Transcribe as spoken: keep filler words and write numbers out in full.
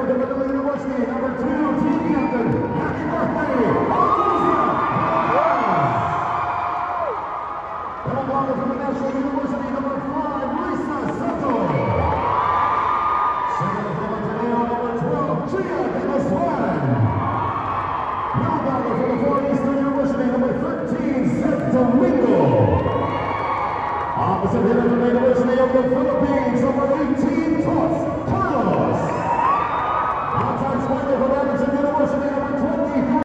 of Vanderbilt University, number two, team captain. Happy birthday, Alicia Perez. Double blonde from the National University, number five, Lisa Soto. Second from Ateneo, number twelve, Gia de Pascual. Blue blonde from the Florida Eastern University, number thirteen, Seth Domingo. Opposite hitter from the University of the Philippines, number eighteen, Tots Carlos. Outside spiker from Anderson University, number twenty-three.